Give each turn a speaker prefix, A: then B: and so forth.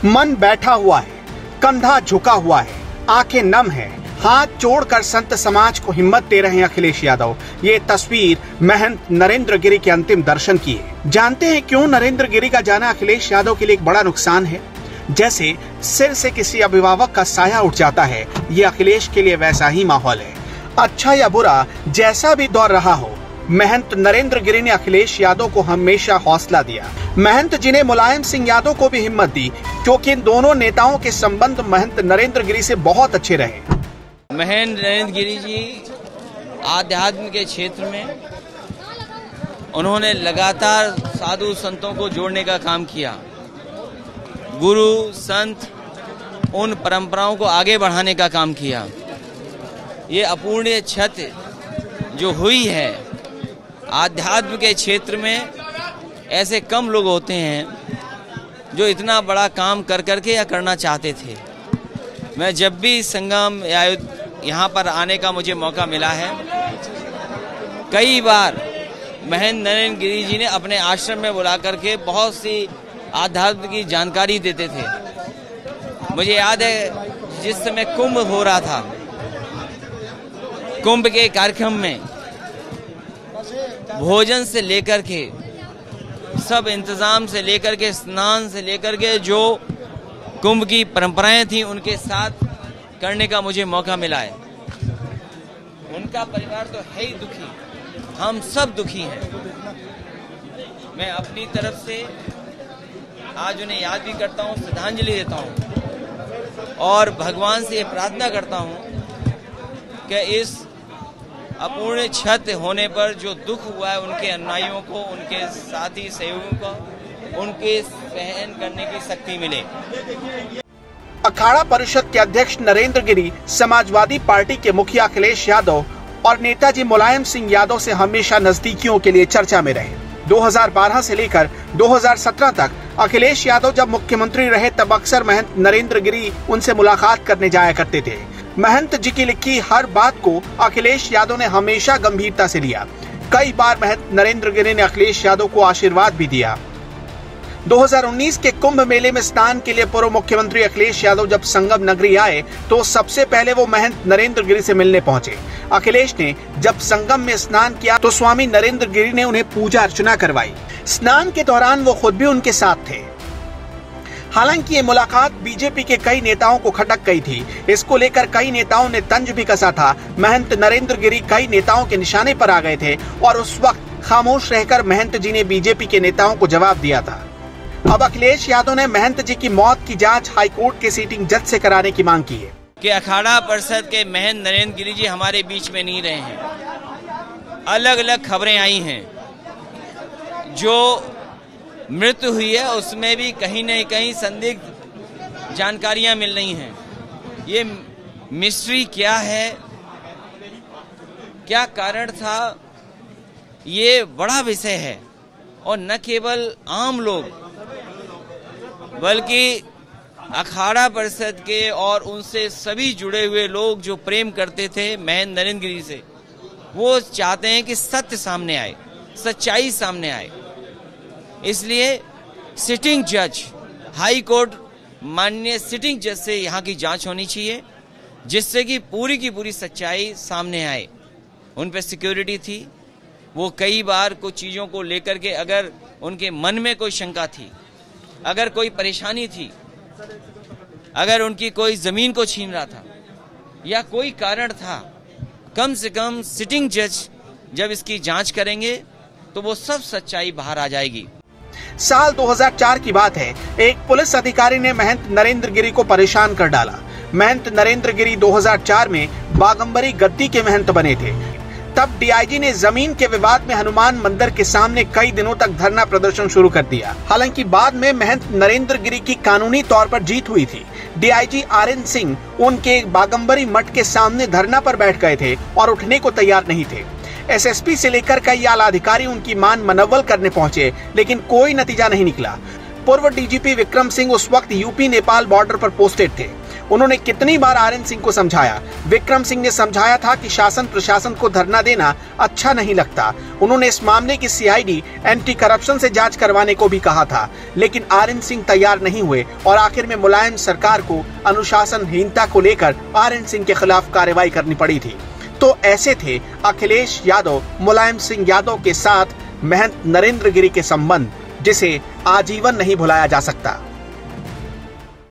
A: मन बैठा हुआ है, कंधा झुका हुआ है, आंखें नम है, हाथ जोड़कर संत समाज को हिम्मत दे रहे हैं अखिलेश यादव। ये तस्वीर महंत नरेंद्र गिरी के अंतिम दर्शन की है। जानते हैं क्यों नरेंद्र गिरी का जाना अखिलेश यादव के लिए एक बड़ा नुकसान है? जैसे सिर से किसी अभिभावक का साया उठ जाता है, ये अखिलेश के लिए वैसा ही माहौल है। अच्छा या बुरा जैसा भी दौर रहा हो, महंत नरेंद्र गिरी ने अखिलेश यादव को हमेशा हौसला दिया। महंत जी ने मुलायम सिंह यादव को भी हिम्मत दी, क्योंकि इन दोनों नेताओं के संबंध महंत नरेंद्र गिरी से बहुत अच्छे रहे।
B: महंत नरेंद्र गिरी जी आध्यात्म के क्षेत्र में उन्होंने लगातार साधु संतों को जोड़ने का काम किया। गुरु संत उन परंपराओं को आगे बढ़ाने का काम किया। ये अपूर्णीय क्षति जो हुई है आध्यात्म के क्षेत्र में, ऐसे कम लोग होते हैं जो इतना बड़ा काम कर करके या करना चाहते थे। मैं जब भी संगम या यहाँ पर आने का मुझे मौका मिला है, कई बार महंत नरेंद्र गिरी जी ने अपने आश्रम में बुला करके बहुत सी आध्यात्म की जानकारी देते थे। मुझे याद है जिस समय कुंभ हो रहा था, कुंभ के कार्यक्रम में भोजन से लेकर के सब इंतजाम से लेकर के स्नान से लेकर के जो कुंभ की परंपराएं थी उनके साथ करने का मुझे मौका मिला है। उनका परिवार तो है ही दुखी, हम सब दुखी हैं। मैं अपनी तरफ से आज उन्हें याद भी करता हूँ, श्रद्धांजलि देता हूँ और भगवान से ये प्रार्थना करता हूँ कि इस अपूर्ण क्षति होने पर जो दुख हुआ है उनके अनुयायियों को, उनके साथी सहयोगियों को, उनके सहन करने की शक्ति मिले।
A: अखाड़ा परिषद के अध्यक्ष नरेंद्र गिरी, समाजवादी पार्टी के मुखिया अखिलेश यादव और नेताजी मुलायम सिंह यादव से हमेशा नजदीकियों के लिए चर्चा में रहे। 2012 से लेकर 2017 तक अखिलेश यादव जब मुख्यमंत्री रहे, तब अक्सर महंत नरेंद्र गिरी उनसे मुलाकात करने जाया करते थे। महंत जी की लिखी हर बात को अखिलेश यादव ने हमेशा गंभीरता से लिया। कई बार महंत नरेंद्र गिरी ने अखिलेश यादव को आशीर्वाद भी दिया। 2019 के कुंभ मेले में स्नान के लिए पूर्व मुख्यमंत्री अखिलेश यादव जब संगम नगरी आए, तो सबसे पहले वो महंत नरेंद्र गिरी से मिलने पहुंचे। अखिलेश ने जब संगम में स्नान किया तो स्वामी नरेंद्र गिरी ने उन्हें पूजा अर्चना करवाई। स्नान के दौरान वो खुद भी उनके साथ थे। हालांकि ये मुलाकात बीजेपी के कई नेताओं को खटक गई थी। इसको लेकर कई नेताओं ने तंज भी कसा था। महंत नरेंद्र गिरी कई नेताओं के निशाने पर आ गए थे और उस वक्त खामोश रहकर महंत जी ने बीजेपी के नेताओं को जवाब दिया था। अब अखिलेश यादव ने महंत जी की मौत की जांच हाईकोर्ट के सीटिंग जज से कराने की मांग की है।
B: कि अखाड़ा परिषद के महंत नरेंद्र गिरी जी हमारे बीच में नहीं रहे हैं। अलग अलग खबरें आई हैं, जो मृत्यु हुई है उसमें भी कहीं न कहीं संदिग्ध जानकारियां मिल रही हैं। ये मिस्ट्री क्या है, क्या कारण था, ये बड़ा विषय है। और न केवल आम लोग बल्कि अखाड़ा परिषद के और उनसे सभी जुड़े हुए लोग जो प्रेम करते थे महंत नरेंद्र गिरी से, वो चाहते हैं कि सत्य सामने आए, सच्चाई सामने आए। इसलिए सिटिंग जज, हाई कोर्ट माननीय सिटिंग जज से यहाँ की जांच होनी चाहिए, जिससे कि पूरी की पूरी सच्चाई सामने आए। उन पर सिक्योरिटी थी, वो कई बार कुछ चीज़ों को लेकर के अगर उनके मन में कोई शंका थी, अगर कोई परेशानी थी, अगर उनकी कोई जमीन को छीन रहा था या कोई कारण था, कम से कम सिटिंग जज जब इसकी जांच करेंगे तो वो सब सच्चाई बाहर आ जाएगी।
A: साल 2004 की बात है। एक पुलिस अधिकारी ने महंत नरेंद्र गिरी को परेशान कर डाला। महंत नरेंद्र गिरी 2004 में बागंबरी गद्दी के महंत बने थे। तब डीआईजी ने जमीन के विवाद में हनुमान मंदिर के सामने कई दिनों तक धरना प्रदर्शन शुरू कर दिया। हालांकि बाद में महंत नरेंद्र गिरी की कानूनी तौर पर जीत हुई थी। डीआईजी आरएन सिंह उनके बागंबरी मठ के सामने धरना पर बैठ गए थे और उठने को तैयार नहीं थे। एसएसपी से लेकर कई आला अधिकारी उनकी मान मनव्वल करने पहुंचे, लेकिन कोई नतीजा नहीं निकला। पूर्व डीजीपी विक्रम सिंह उस वक्त यूपी नेपाल बॉर्डर पर पोस्टेड थे। उन्होंने कितनी बार आरएन सिंह को समझाया। विक्रम सिंह ने समझाया था कि शासन प्रशासन को धरना देना अच्छा नहीं लगता। उन्होंने इस मामले की सीआईडी एंटी करप्शन से जांच करवाने को भी कहा था, लेकिन आरएन सिंह तैयार नहीं हुए और आखिर में मुलायम सरकार को अनुशासनहीनता को लेकर आरएन सिंह के खिलाफ कार्रवाई करनी पड़ी थी। तो ऐसे थे अखिलेश यादव मुलायम सिंह यादव के साथ महंत नरेंद्र गिरी के संबंध, जिसे आजीवन नहीं भुलाया जा सकता।